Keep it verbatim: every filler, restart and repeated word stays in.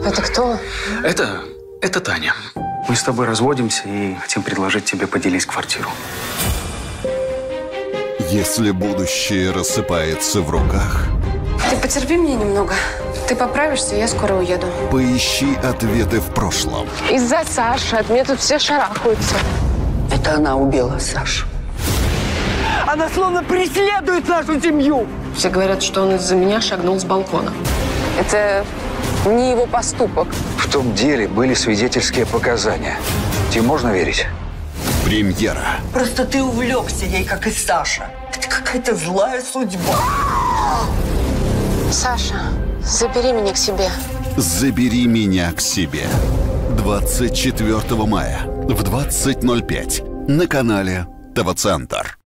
Это кто? Это... это Таня. Мы с тобой разводимся и хотим предложить тебе поделить квартиру. Если будущее рассыпается в руках... Ты потерпи мне немного. Ты поправишься, я скоро уеду. Поищи ответы в прошлом. Из-за Саши от меня тут все шарахаются. Это она убила Сашу. Она словно преследует нашу семью. Все говорят, что он из-за меня шагнул с балкона. Это не его поступок. В том деле были свидетельские показания. Тебе можно верить? Премьера. Просто ты увлекся ей, как и Саша. Это какая-то злая судьба. Саша, забери меня к себе. «Забери меня к себе». двадцать четвёртого мая в двадцать ноль пять на канале ТВ Центр.